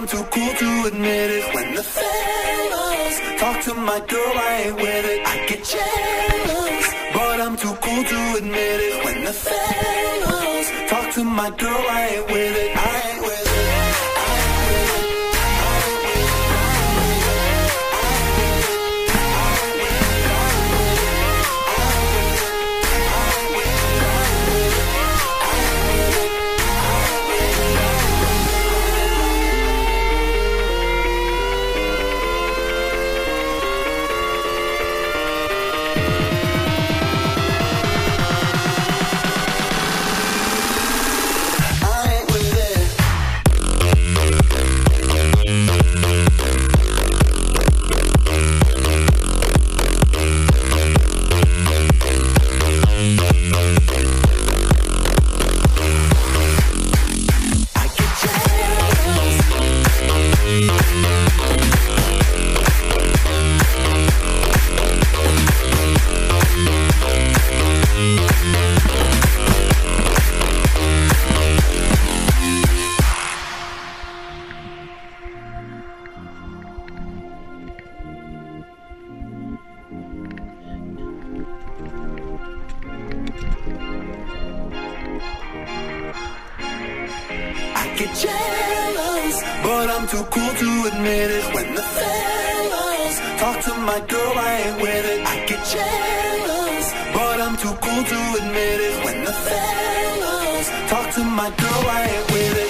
too cool to admit it. When the fellas talk to my girl, I ain't with it. I get jealous, but I'm too cool to admit it. When the fellas talk to my girl, I ain't with it. I ain't with it. Get jealous, but I'm too cool to admit it. When the fellas talk to my girl, I ain't with it. I get jealous, but I'm too cool to admit it. When the fellas talk to my girl, I ain't with it.